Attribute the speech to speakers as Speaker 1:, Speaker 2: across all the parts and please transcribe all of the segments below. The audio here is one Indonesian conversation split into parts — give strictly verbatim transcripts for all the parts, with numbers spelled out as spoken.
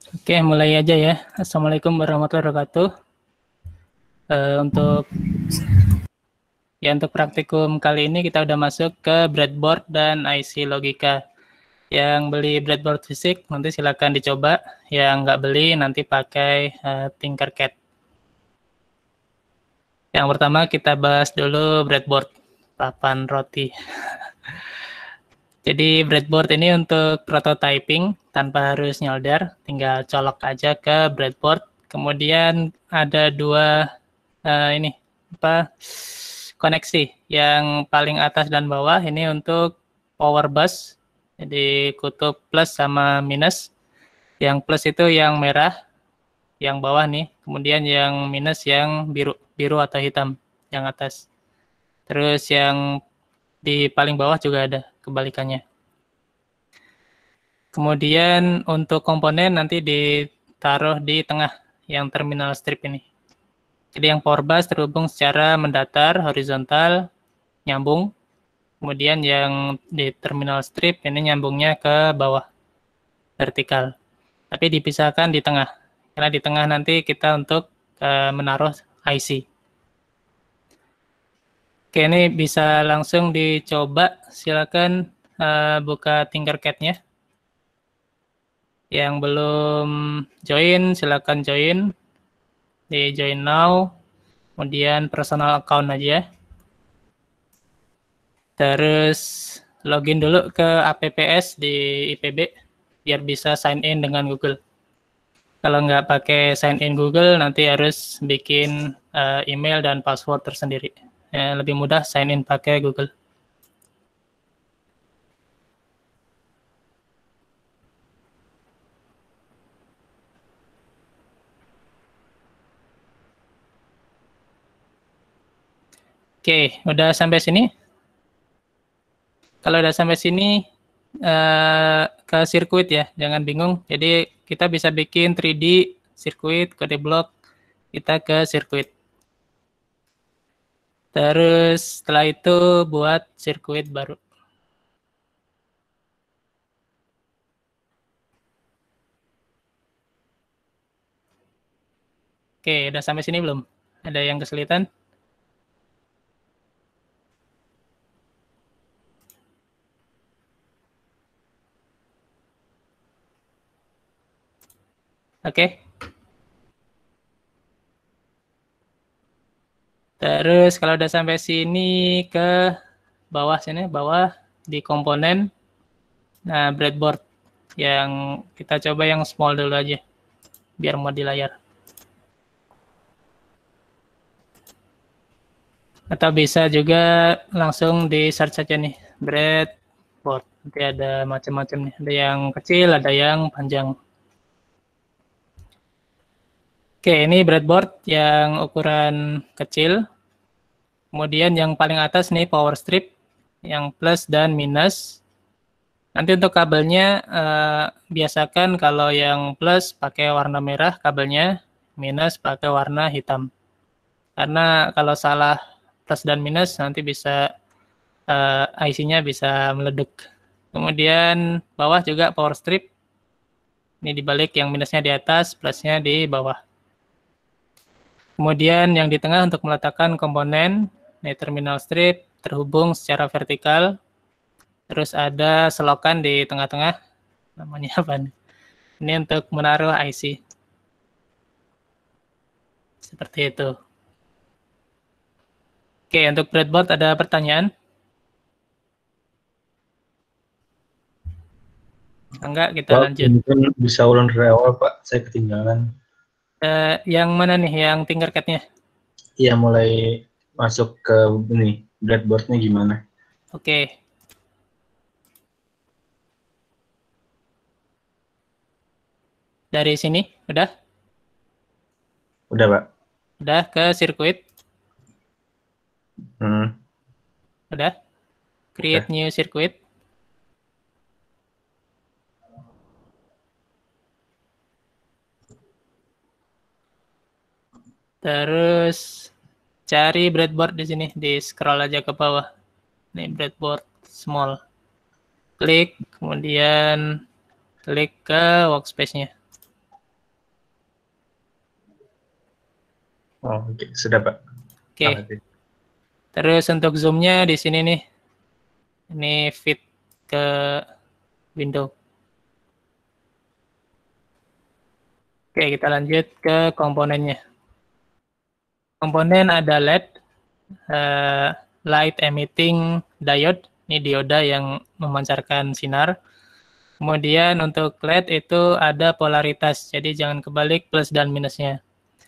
Speaker 1: Oke, mulai aja ya. Assalamualaikum warahmatullahi wabarakatuh. Uh, untuk ya untuk praktikum kali ini kita udah masuk ke breadboard dan I C logika. Yang beli breadboard fisik nanti silakan dicoba. Yang nggak beli nanti pakai uh, Tinkercad. Yang pertama kita bahas dulu breadboard, papan roti. Jadi breadboard ini untuk prototyping tanpa harus nyolder, tinggal colok aja ke breadboard. Kemudian ada dua uh, ini apa koneksi, yang paling atas dan bawah ini untuk power bus. Jadi kutub plus sama minus. Yang plus itu yang merah, yang bawah nih. Kemudian yang minus yang biru, biru atau hitam yang atas. Terus yang di paling bawah juga ada kebalikannya. Kemudian untuk komponen nanti ditaruh di tengah yang terminal strip ini. Jadi yang power bus terhubung secara mendatar, horizontal, nyambung. Kemudian yang di terminal strip ini nyambungnya ke bawah, vertikal. Tapi dipisahkan di tengah. Karena di tengah nanti kita untuk uh, menaruh I C. Oke, ini bisa langsung dicoba. Silakan uh, buka Tinkercad-nya. Yang belum join, silakan join. Di join now. Kemudian personal account aja. Terus login dulu ke A P P S di I P B. Biar bisa sign in dengan Google. Kalau nggak pakai sign in Google, nanti harus bikin uh, email dan password tersendiri. Ya, lebih mudah sign in pakai Google. Oke, udah sampai sini? Kalau udah sampai sini, uh, ke sirkuit ya, jangan bingung. Jadi kita bisa bikin tiga D sirkuit, kode blok, kita ke sirkuit. Terus setelah itu buat sirkuit baru. Oke, udah sampai sini belum? Ada yang kesulitan? Oke. Terus kalau udah sampai sini ke bawah sini, bawah di komponen, nah breadboard yang kita coba yang small dulu aja, biar mau di layar. Atau bisa juga langsung di search aja nih, breadboard. Nanti ada macam-macam nih, ada yang kecil, ada yang panjang. Oke, ini breadboard yang ukuran kecil. Kemudian yang paling atas nih power strip, yang plus dan minus. Nanti untuk kabelnya eh, biasakan kalau yang plus pakai warna merah kabelnya, minus pakai warna hitam. Karena kalau salah plus dan minus nanti bisa eh, I C-nya bisa meleduk. Kemudian bawah juga power strip. Ini dibalik, yang minusnya di atas, plusnya di bawah. Kemudian yang di tengah untuk meletakkan komponen, ini terminal strip terhubung secara vertikal. Terus ada selokan di tengah-tengah, namanya apa nih? Ini untuk menaruh I C. Seperti itu. Oke, untuk breadboard ada pertanyaan? Enggak, kita
Speaker 2: Pak,
Speaker 1: lanjut.
Speaker 2: mungkin bisa ulang dari awal, Pak. Saya ketinggalan.
Speaker 1: Uh, yang mana nih, yang Tinkercad-nya?
Speaker 2: Iya, mulai masuk ke ini, breadboard-nya gimana?
Speaker 1: Oke. Dari sini, udah?
Speaker 2: Udah, Pak.
Speaker 1: Udah ke sirkuit?
Speaker 2: Hmm.
Speaker 1: Udah? Create
Speaker 2: Udah.
Speaker 1: new circuit. Terus cari breadboard di sini, di scroll aja ke bawah. Ini breadboard small. Klik, kemudian klik ke workspace-nya.
Speaker 2: Oh, oke, okay. Sudah, Pak.
Speaker 1: Oke. Okay. Terus untuk zoom-nya di sini nih. Ini fit ke window. Oke, kita lanjut ke komponennya. Komponen ada L E D, uh, light emitting diode, ini dioda yang memancarkan sinar. Kemudian untuk L E D itu ada polaritas, jadi jangan kebalik plus dan minusnya.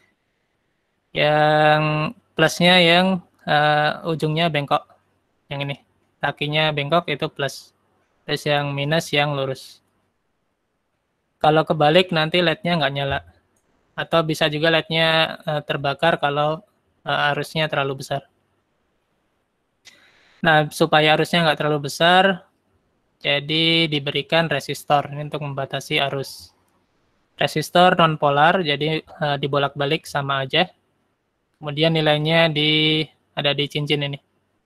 Speaker 1: Yang plusnya yang uh, ujungnya bengkok, yang ini. Kakinya bengkok itu plus, terus yang minus yang lurus. Kalau kebalik nanti L E D-nya nggak nyala. Atau bisa juga L E D-nya uh, terbakar kalau uh, arusnya terlalu besar. Nah, supaya arusnya nggak terlalu besar, jadi diberikan resistor ini untuk membatasi arus. Resistor non-polar, jadi uh, dibolak-balik sama aja. Kemudian nilainya di ada di cincin ini.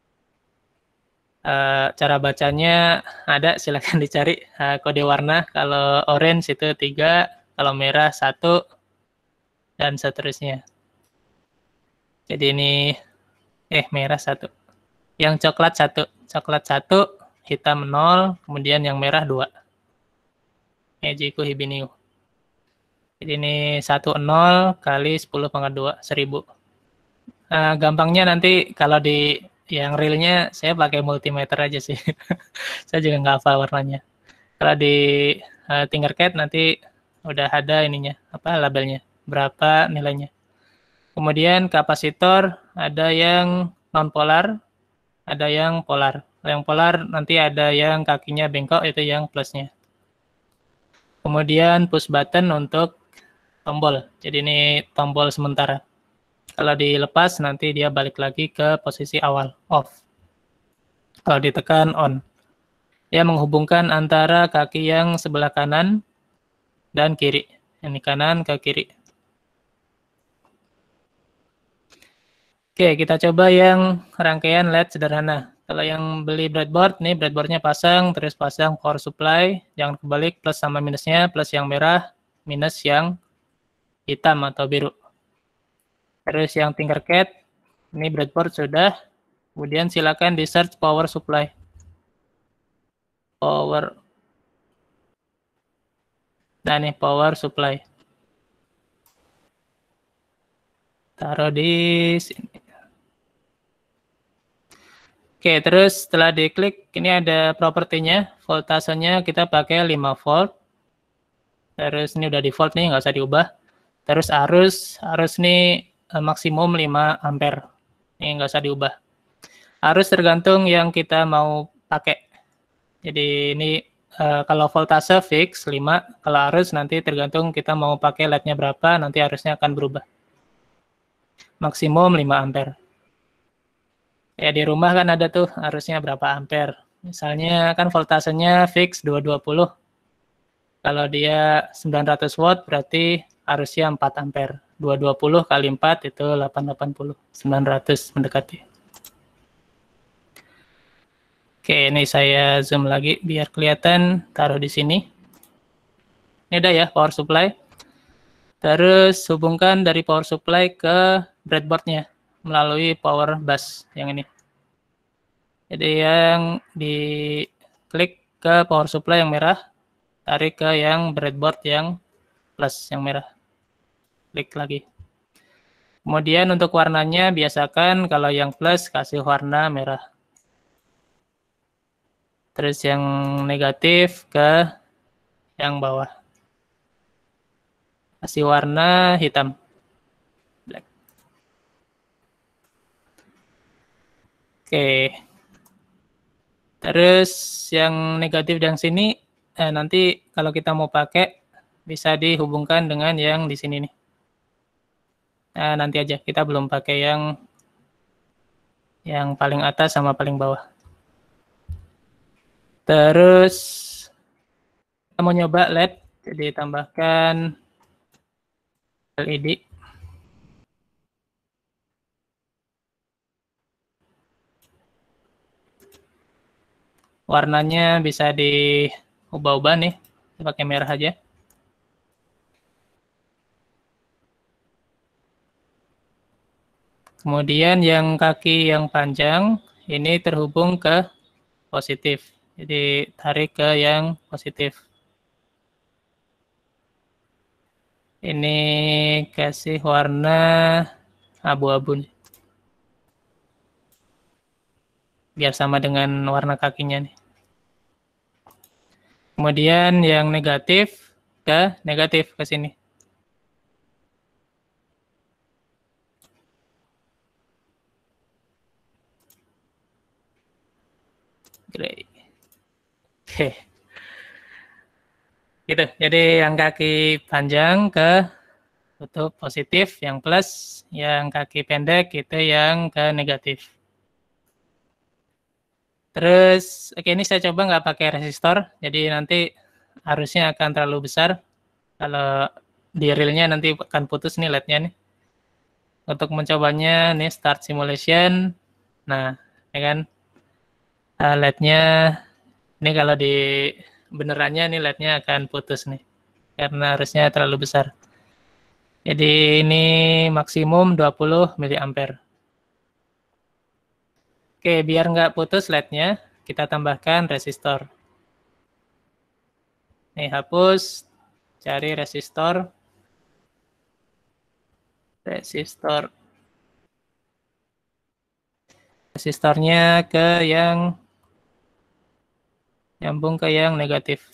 Speaker 1: Uh, cara bacanya ada, silakan dicari. Uh, kode warna, kalau orange itu tiga, kalau merah satu, dan seterusnya. Jadi ini, eh merah satu. Yang coklat satu, coklat satu, hitam nol, kemudian yang merah dua. Ejiku Hibiniu. Jadi ini satu nol kali sepuluh pangkat dua, seribu. Uh, gampangnya nanti kalau di yang realnya saya pakai multimeter aja sih. Saya juga nggak hafal warnanya. Kalau di uh, Tinkercad nanti udah ada ininya, apa labelnya, berapa nilainya. Kemudian kapasitor ada yang non polar, ada yang polar. Yang polar nanti ada yang kakinya bengkok, itu yang plusnya. Kemudian push button untuk tombol. Jadi ini tombol sementara. Kalau dilepas nanti dia balik lagi ke posisi awal, off. Kalau ditekan on. Dia menghubungkan antara kaki yang sebelah kanan dan kiri. Ini kanan ke kiri. Oke, kita coba yang rangkaian L E D sederhana. Kalau yang beli breadboard, nih breadboardnya pasang, terus pasang power supply, jangan kebalik plus sama minusnya, plus yang merah, minus yang hitam atau biru. Terus yang Tinkercad, ini breadboard sudah, kemudian silakan di search power supply. Power, nah nih power supply. Taruh di sini. Oke, terus setelah diklik, ini ada propertinya, voltasenya kita pakai lima volt. Terus ini udah default nih, nggak usah diubah. Terus arus, arus ini maksimum lima ampere. Ini nggak usah diubah. Arus tergantung yang kita mau pakai. Jadi ini uh, kalau voltase fix lima, kalau arus nanti tergantung kita mau pakai L E D-nya berapa, nanti arusnya akan berubah. Maksimum lima ampere. Ya di rumah kan ada tuh arusnya berapa ampere. Misalnya kan voltasenya fix dua ratus dua puluh. Kalau dia sembilan ratus watt berarti arusnya empat ampere. dua ratus dua puluh kali empat itu delapan ratus delapan puluh. sembilan ratus mendekati. Oke, ini saya zoom lagi biar kelihatan, taruh di sini. Ini udah ya power supply. Terus hubungkan dari power supply ke breadboard-nya melalui power bus yang ini. Jadi yang diklik ke power supply yang merah, tarik ke yang breadboard yang plus yang merah. Klik lagi. Kemudian untuk warnanya biasakan kalau yang plus kasih warna merah. Terus yang negatif ke yang bawah. Kasih warna hitam. Black. Oke. Terus yang negatif yang sini, eh, nanti kalau kita mau pakai, bisa dihubungkan dengan yang di sini nih. Nah, nanti aja, kita belum pakai yang yang paling atas sama paling bawah. Terus, kita mau nyoba L E D, jadi tambahkan L E D. Warnanya bisa diubah-ubah nih, pakai merah aja. Kemudian yang kaki yang panjang ini terhubung ke positif. Jadi tarik ke yang positif. Ini kasih warna abu-abu. Biar sama dengan warna kakinya nih. Kemudian yang negatif ke negatif ke sini. Gray. Oke. Gitu. Jadi yang kaki panjang ke kutub positif, yang plus, yang kaki pendek itu yang ke negatif. Terus, oke ini saya coba nggak pakai resistor, jadi nanti arusnya akan terlalu besar. Kalau di realnya nanti akan putus nih L E D-nya nih. Untuk mencobanya, nih start simulation. Nah, ya kan, L E D-nya, ini kalau di benerannya nih L E D-nya akan putus nih, karena arusnya terlalu besar. Jadi ini maksimum dua puluh miliampere. Oke, biar nggak putus L E D-nya, kita tambahkan resistor. Nih, hapus, cari resistor. Resistor. Resistornya ke yang nyambung ke yang negatif.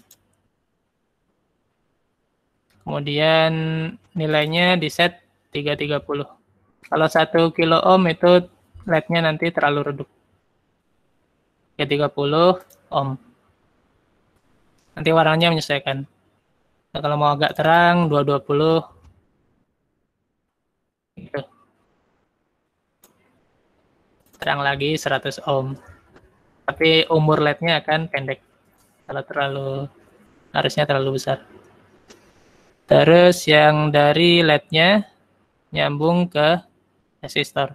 Speaker 1: Kemudian nilainya di set tiga ratus tiga puluh. Kalau satu kilo ohm itu L E D-nya nanti terlalu redup. tiga ratus tiga puluh ohm. Nanti warnanya menyesuaikan. Nah, kalau mau agak terang, dua ratus dua puluh. Gitu. Terang lagi seratus ohm. Tapi umur L E D-nya akan pendek. Kalau terlalu, harusnya terlalu besar. Terus yang dari L E D-nya nyambung ke resistor.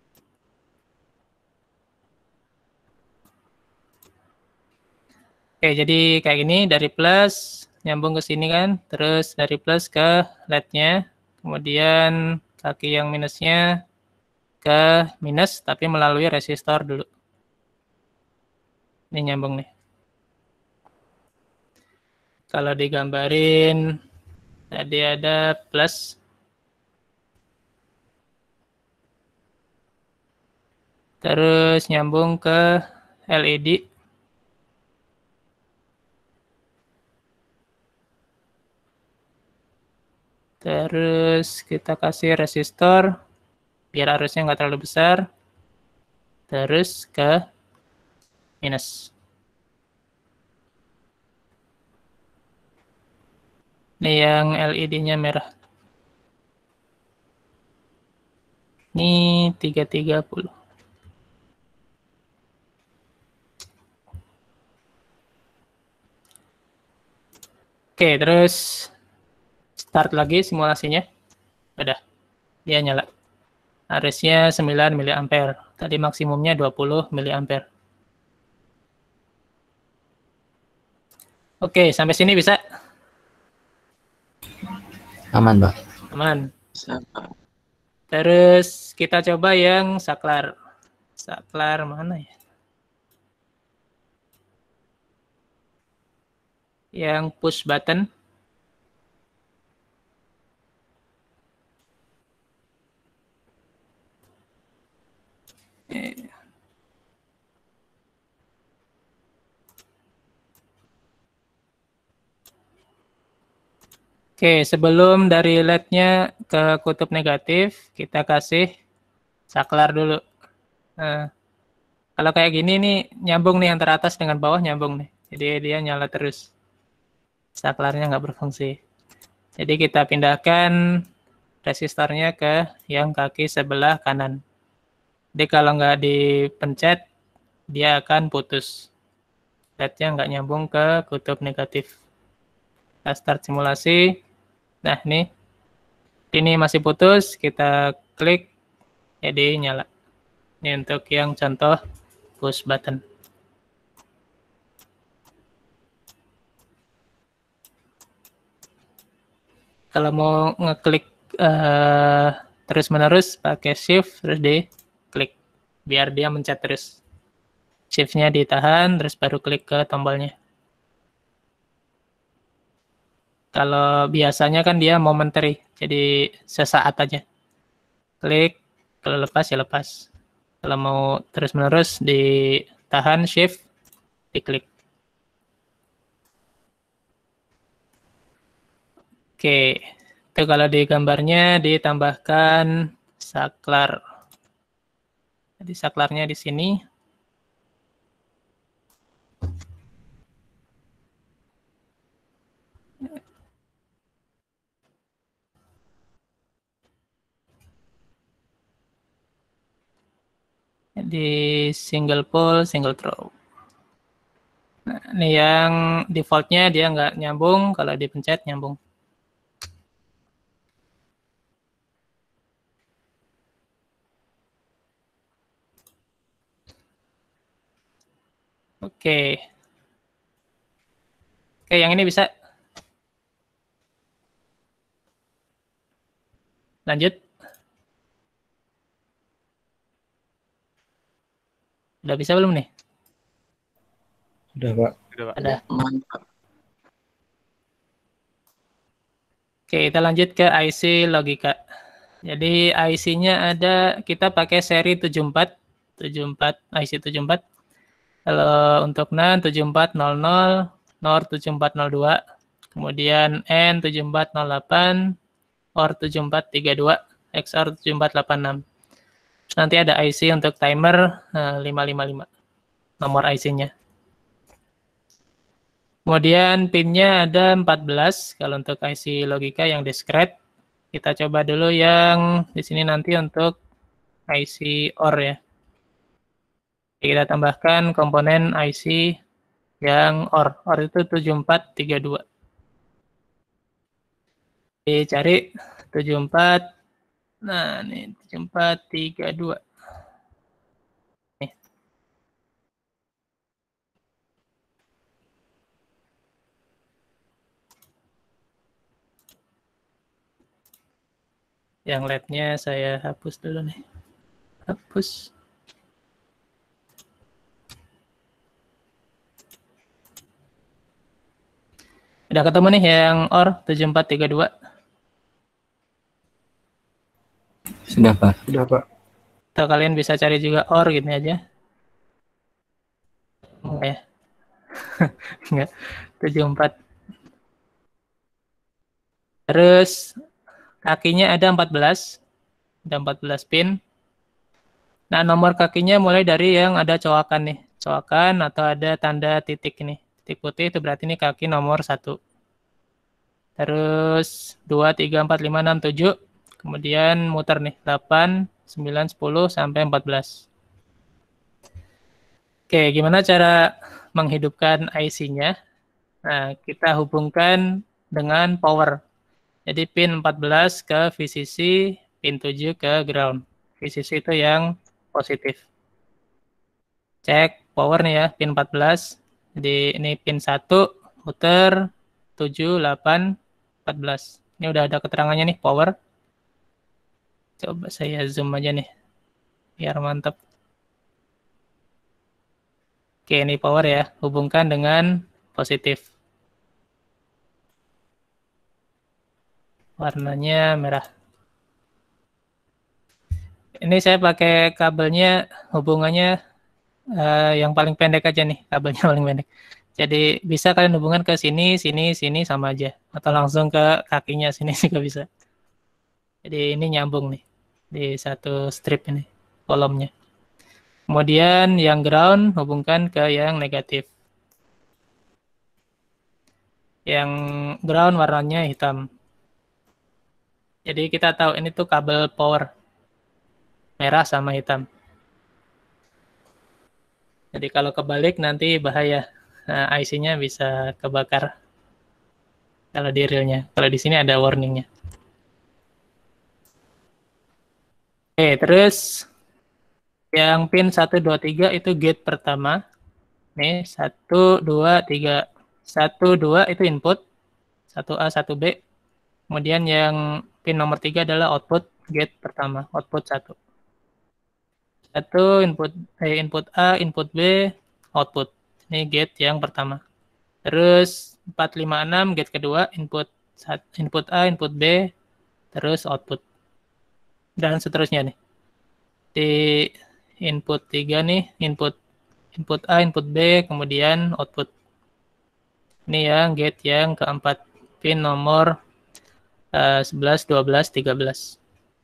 Speaker 1: Oke, jadi kayak gini, dari plus nyambung ke sini kan, terus dari plus ke L E D-nya, kemudian kaki yang minusnya ke minus, tapi melalui resistor dulu. Ini nyambung nih. Kalau digambarin, tadi ada plus. Terus nyambung ke L E D. Terus kita kasih resistor, biar arusnya nggak terlalu besar. Terus ke minus. Ini yang L E D-nya merah. Ini tiga ratus tiga puluh. Oke, terus start lagi simulasinya. Udah, dia nyala. Arusnya sembilan miliampere. Tadi maksimumnya dua puluh miliampere. Oke, sampai sini bisa?
Speaker 3: Aman, Pak.
Speaker 1: Aman.
Speaker 4: Sama.
Speaker 1: Terus kita coba yang saklar. Saklar mana ya? Yang push button. Oke, sebelum dari L E D-nya ke kutub negatif, kita kasih saklar dulu. Nah, kalau kayak gini nih, nyambung nih antara atas dengan bawah nyambung nih. Jadi dia nyala terus. Saklarnya nggak berfungsi. Jadi kita pindahkan resistornya ke yang kaki sebelah kanan. Jadi kalau nggak dipencet, dia akan putus. L E D-nya nggak nyambung ke kutub negatif. Kita start simulasi. Nah, ini. Ini masih putus, kita klik, jadi nyala. Ini untuk yang contoh push button. Kalau mau ngeklik uh, terus-menerus pakai shift terus di-klik biar dia mencet terus. Shift-nya ditahan terus baru klik ke tombolnya. Kalau biasanya kan dia momentary, jadi sesaat aja. Klik, kalau lepas ya lepas. Kalau mau terus-menerus ditahan shift, diklik. Oke, itu kalau di gambarnya ditambahkan saklar. Jadi saklarnya di sini. Di single pull, single throw. Nah, ini yang defaultnya dia nggak nyambung, kalau dipencet nyambung. Oke. Oke, yang ini bisa. Lanjut. Udah bisa belum nih?
Speaker 2: Udah, Pak.
Speaker 3: Udah, Pak.
Speaker 1: Ada.
Speaker 4: Mantap.
Speaker 1: Oke, kita lanjut ke I C logika. Jadi I C-nya ada, kita pakai seri tujuh puluh empat, tujuh puluh empat, I C tujuh puluh empat. Kalau untuk NAND tujuh empat nol nol, NOR tujuh empat nol dua, kemudian N tujuh empat nol delapan, O R tujuh empat tiga dua, X O R tujuh empat delapan enam. Terus nanti ada I C untuk timer lima lima lima, nomor I C-nya. Kemudian pin-nya ada empat belas, kalau untuk I C logika yang discrete. Kita coba dulu yang di sini nanti untuk I C O R ya. Kita tambahkan komponen I C yang O R. O R itu tujuh empat tiga dua. Dicari tujuh empat. Nah, ini tujuh empat tiga dua. Nih. Yang L E D-nya saya hapus dulu nih. Hapus. Udah ketemu nih yang O R tujuh empat tiga dua.
Speaker 4: Sudah, Pak.
Speaker 2: Udah, Pak.
Speaker 1: Atau kalian bisa cari juga O R gini aja. Enggak ya? Enggak. tujuh empat. Terus kakinya ada empat belas. Ada empat belas pin. Nah, nomor kakinya mulai dari yang ada coakan nih. Coakan atau ada tanda titik ini. Titik putih itu berarti ini kaki nomor satu. Terus dua, tiga, empat, lima, enam, tujuh. Kemudian muter nih. delapan, sembilan, sepuluh, sampai empat belas. Oke, gimana cara menghidupkan I C-nya? Nah, kita hubungkan dengan power. Jadi pin empat belas ke V C C, pin tujuh ke ground. V C C itu yang positif. Cek power nih ya, pin empat belas. Jadi ini pin satu, muter, tujuh, delapan, empat belas. Ini udah ada keterangannya nih, power. Coba saya zoom aja nih, biar mantap. Oke, ini power ya, hubungkan dengan positif. Warnanya merah. Ini saya pakai kabelnya, hubungannya uh, yang paling pendek aja nih, kabelnya paling pendek. Jadi bisa kalian hubungan ke sini, sini, sini sama aja. Atau langsung ke kakinya sini juga bisa. Jadi ini nyambung nih, di satu strip ini, kolomnya. Kemudian yang ground hubungkan ke yang negatif. Yang ground warnanya hitam. Jadi kita tahu ini tuh kabel power. Merah sama hitam. Jadi kalau kebalik nanti bahaya. Nah, I C-nya bisa kebakar. Kalau di real-nya. Kalau di sini ada warning-nya. Oke, terus yang pin satu, dua, tiga itu gate pertama. Nih, satu, dua, tiga. satu, dua itu input. satu A, satu B. Kemudian yang pin nomor tiga adalah output gate pertama, output satu. Satu input eh, input A, input B, output. Ini gate yang pertama. Terus empat lima enam gate kedua, input input A, input B, terus output. Dan seterusnya nih. Di input tiga nih, input input A, input B, kemudian output. Ini yang gate yang keempat, pin nomor uh, sebelas, dua belas, tiga belas.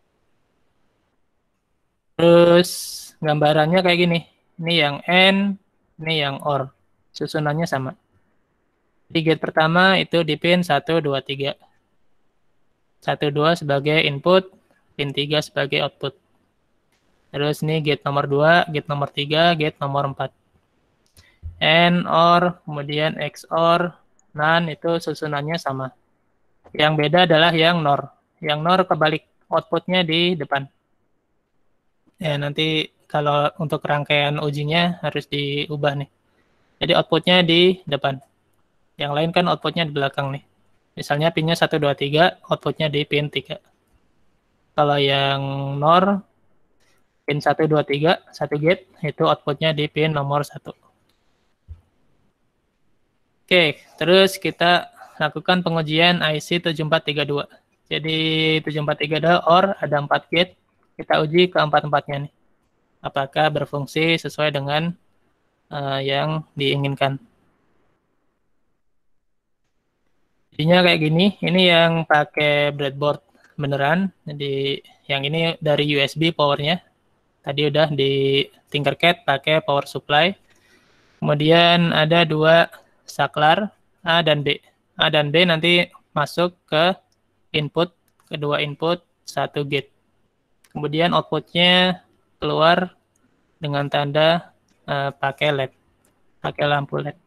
Speaker 1: Terus gambarannya kayak gini. Ini yang AND, ini yang OR. Susunannya sama. Di gate pertama itu di pin satu, dua, tiga. satu, dua sebagai input, pin tiga sebagai output. Terus ini gate nomor dua, gate nomor tiga, gate nomor empat. AND, OR, kemudian X O R, NAND itu susunannya sama. Yang beda adalah yang NOR. Yang NOR kebalik, outputnya di depan. Ya, nanti kalau untuk rangkaian ujinya harus diubah nih. Jadi outputnya di depan. Yang lain kan outputnya di belakang nih. Misalnya pinnya satu, dua, tiga, outputnya di pin tiga. Kalau yang NOR, pin satu, dua, tiga, satu gate, itu outputnya di pin nomor satu. Oke, terus kita lakukan pengujian I C tujuh empat tiga dua. Jadi tujuh empat tiga dua OR ada empat gate, kita uji ke empat-empatnya nih. Apakah berfungsi sesuai dengan uh, yang diinginkan. Jadinya kayak gini, ini yang pakai breadboard beneran. Jadi yang ini dari U S B powernya. Tadi udah di Tinkercad pakai power supply. Kemudian ada dua saklar A dan B. A dan B nanti masuk ke input, kedua input, satu gate. Kemudian outputnya keluar dengan tanda uh, pakai L E D, pakai lampu L E D.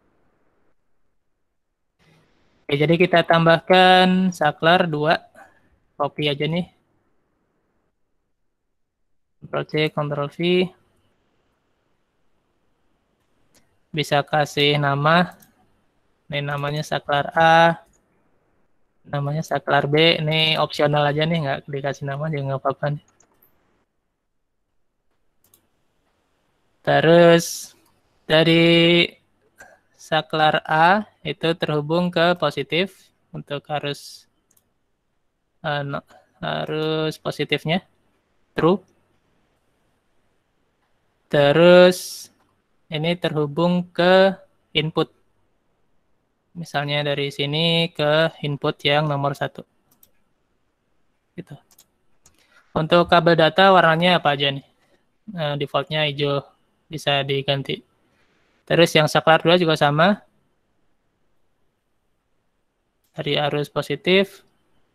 Speaker 1: Oke, jadi kita tambahkan saklar dua, copy aja nih. Ctrl C, Ctrl V. Bisa kasih nama. Ini namanya saklar A. Namanya saklar B. Ini opsional aja nih, nggak dikasih nama juga nggak apa-apa nih. Terus dari saklar A itu terhubung ke positif untuk harus uh, no, harus positifnya true. Terus ini terhubung ke input. Misalnya dari sini ke input yang nomor satu. Gitu. Untuk kabel data warnanya apa aja nih? Nah, defaultnya hijau, bisa diganti. Terus yang saklar dua juga sama. Dari arus positif.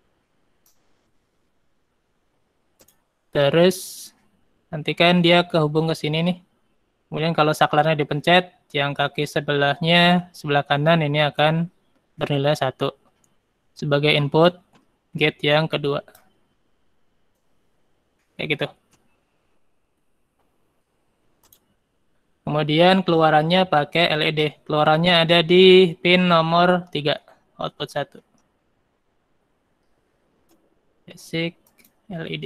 Speaker 1: Terus nanti kan dia kehubung ke sini nih. Kemudian kalau saklarnya dipencet, yang kaki sebelahnya, sebelah kanan ini akan bernilai satu. Sebagai input gate yang kedua. Kayak gitu. Kemudian keluarannya pakai L E D. Keluarannya ada di pin nomor tiga, output satu. Basic L E D.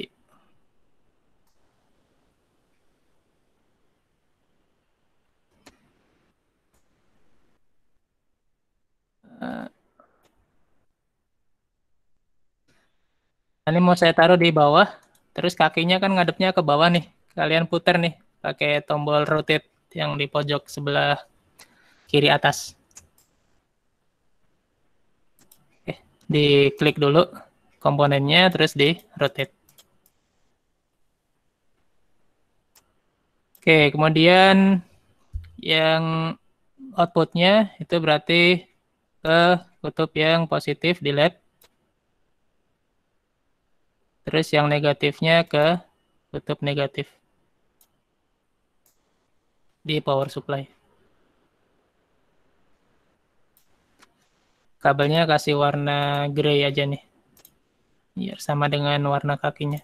Speaker 1: Ini mau saya taruh di bawah, terus kakinya kan ngadepnya ke bawah nih. Kalian putar nih, pakai tombol rotate yang di pojok sebelah kiri atas. Oke, diklik dulu komponennya, terus di rotate. Oke, kemudian yang outputnya itu berarti ke kutub yang positif di L E D. Terus yang negatifnya ke kutub negatif di power supply. Kabelnya kasih warna gray aja nih. Biar sama dengan warna kakinya.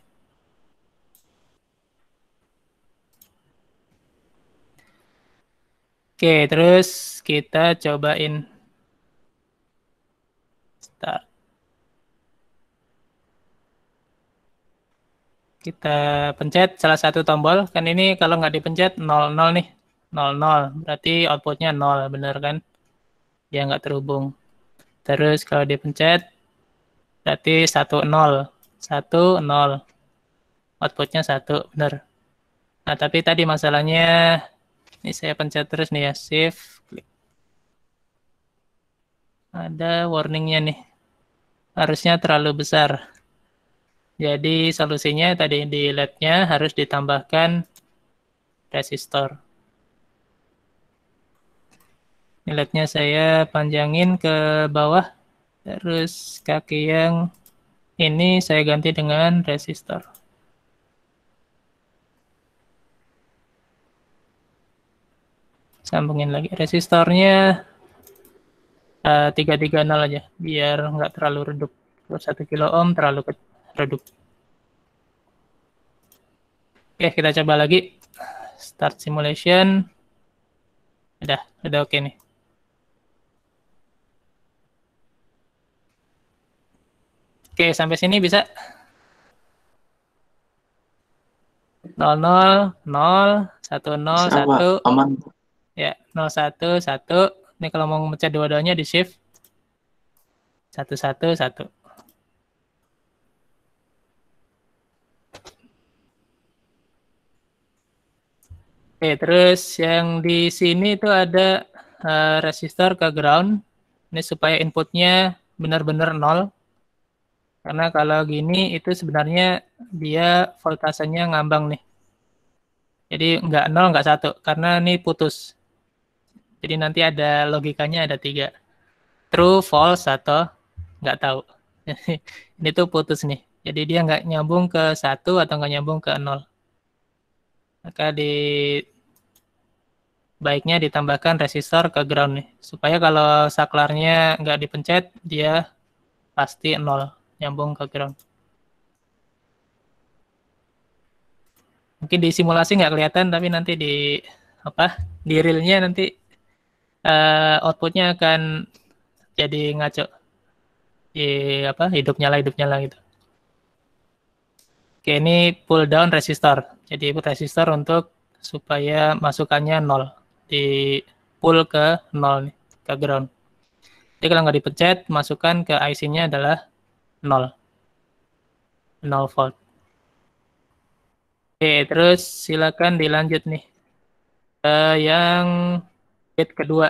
Speaker 1: Oke, terus kita cobain start. Kita pencet salah satu tombol. Kan ini kalau nggak dipencet nol nol nih. nol nol. Berarti outputnya nol, bener kan? Dia nggak terhubung. Terus kalau dipencet, berarti satu nol. satu nol. Outputnya satu, bener. Nah, tapi tadi masalahnya, ini saya pencet terus nih ya, shift, klik. Ada warningnya nih. Harusnya terlalu besar. Jadi solusinya tadi di L E D-nya harus ditambahkan resistor. Ini L E D-nya saya panjangin ke bawah. Terus kaki yang ini saya ganti dengan resistor. Sambungin lagi resistornya uh, tiga tiga nol aja, biar nggak terlalu redup. Terus satu kilo ohm terlalu redup. Oke, kita coba lagi. Start simulation. Udah, udah oke nih. Oke, sampai sini bisa. nol nol nol satu nol satu.
Speaker 3: Aman.
Speaker 1: Ya, nol satu satu. Ini kalau mau mencet dua-duanya di shift. satu satu satu. Oke, terus yang di sini itu ada uh, resistor ke ground. Ini supaya inputnya benar-benar nol. Karena kalau gini itu sebenarnya dia voltasenya ngambang nih. Jadi nggak nol, nggak satu. Karena ini putus. Jadi nanti ada logikanya ada tiga. True, false, atau nggak tahu. Ini tuh putus nih. Jadi dia nggak nyambung ke satu atau nggak nyambung ke nol. Maka di baiknya ditambahkan resistor ke ground nih. Supaya kalau saklarnya nggak dipencet, dia pasti nol. Nyambung ke ground. Mungkin di simulasi nggak kelihatan, tapi nanti di apa di realnya nanti uh, outputnya akan jadi ngaco. Di apa hidup nyala hidup nyala gitu. Oke, ini pull down resistor. Jadi resistor untuk supaya masukannya nol. Di pull ke nol nih, ke ground. Jadi kalau nggak dipencet, masukan ke I C-nya adalah nol. nol volt. Oke, terus silakan dilanjut nih. Uh, yang gate kedua.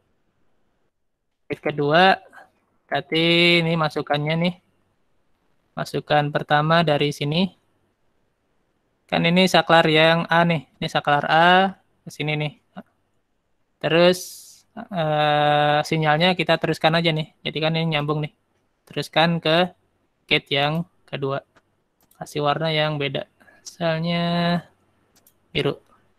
Speaker 1: Gate kedua, berarti ini masukannya nih. Masukan pertama dari sini. Kan ini saklar yang A nih. Ini saklar A ke sini nih. Terus uh, sinyalnya kita teruskan aja nih. Jadi kan ini nyambung nih. Teruskan ke gate yang kedua. Kasih warna yang beda. Misalnya biru.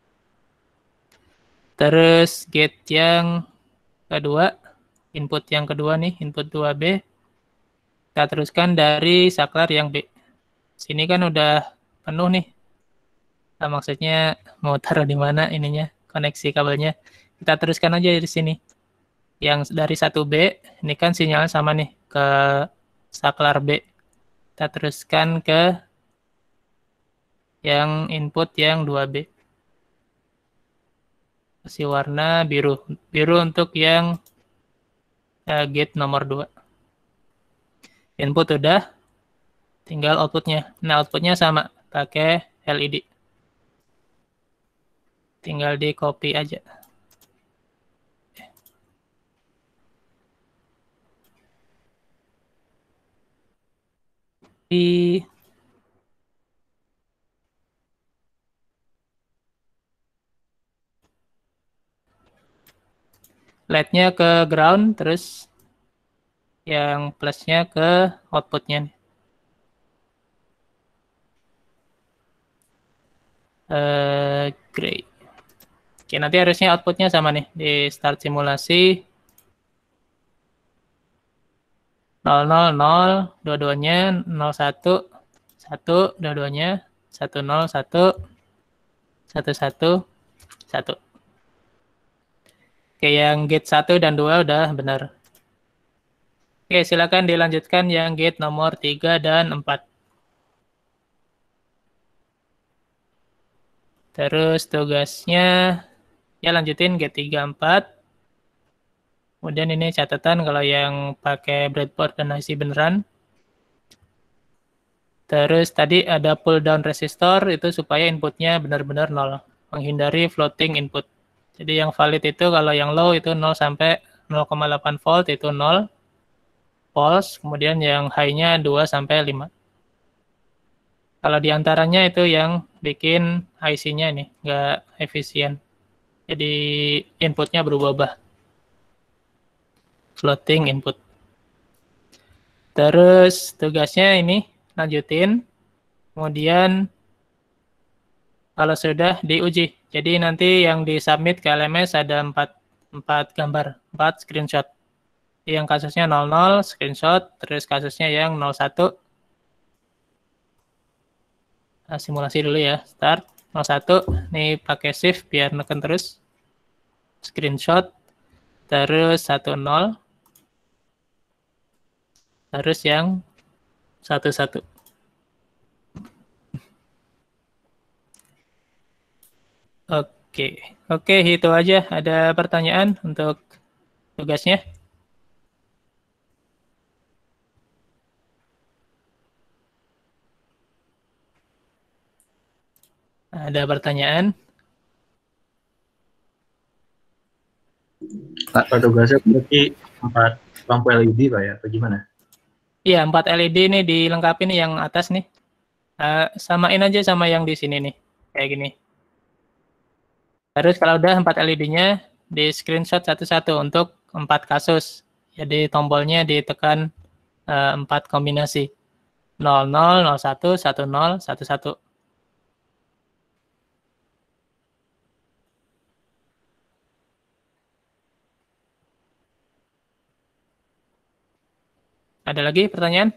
Speaker 1: Terus gate yang kedua, input yang kedua nih, input dua B. Kita teruskan dari saklar yang B. Sini kan udah penuh nih. Nah, maksudnya mau taruh di mana ininya, koneksi kabelnya. Kita teruskan aja dari sini. Yang dari satu B, ini kan sinyal sama nih ke saklar B. Kita teruskan ke yang input yang dua B. Kasih warna biru. Biru untuk yang uh, gate nomor dua. Input udah, tinggal outputnya. Nah, outputnya sama, pakai L E D. Tinggal di copy aja. Di L E D-nya ke ground, terus yang plusnya ke outputnya. Uh, gray. Oke, nanti harusnya outputnya sama nih di start simulasi. nol nol nol, dua-duanya, nol satu, satu, dua-duanya, satu nol, satu, satu satu, satu. Oke, yang gate satu dan dua udah benar. Oke, silakan dilanjutkan yang gate nomor tiga dan empat. Terus tugasnya ya lanjutin get tiga empat. Kemudian ini catatan kalau yang pakai breadboard dan I C beneran. Terus tadi ada pull down resistor itu supaya inputnya benar-benar nol, menghindari floating input. Jadi yang valid itu kalau yang low itu nol sampai nol koma delapan volt itu nol volts, kemudian yang high-nya dua sampai lima. Kalau diantaranya itu yang bikin I C-nya nih nggak efisien. Jadi inputnya berubah-ubah. Floating input. Terus tugasnya ini lanjutin. Kemudian kalau sudah diuji. Jadi nanti yang disubmit ke L M S ada empat, empat gambar, empat screenshot. Yang kasusnya nol nol screenshot, terus kasusnya yang nol satu. Nah, simulasi dulu ya, start nol satu. Nih pakai shift biar neken terus. Screenshot, terus satu nol. Terus yang satu satu. Oke, oke itu aja. Ada pertanyaan untuk tugasnya? Ada pertanyaan?
Speaker 2: Pak, tugasnya berarti empat lampu L E D Pak ya, atau gimana?
Speaker 1: Iya, empat L E D nih dilengkapi nih yang atas nih. Uh, samain aja sama yang di sini nih, kayak gini. Terus kalau udah empat L E D-nya, di screenshot satu-satu untuk empat kasus. Jadi tombolnya ditekan uh, empat kombinasi. nol nol, nol satu, satu nol, satu satu. Ada lagi pertanyaan?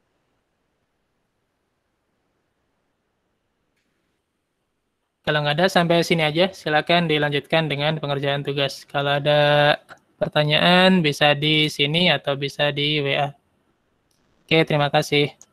Speaker 1: Kalau nggak ada, sampai sini aja. Silakan dilanjutkan dengan pengerjaan tugas. Kalau ada pertanyaan, bisa di sini atau bisa di W A. Oke, terima kasih.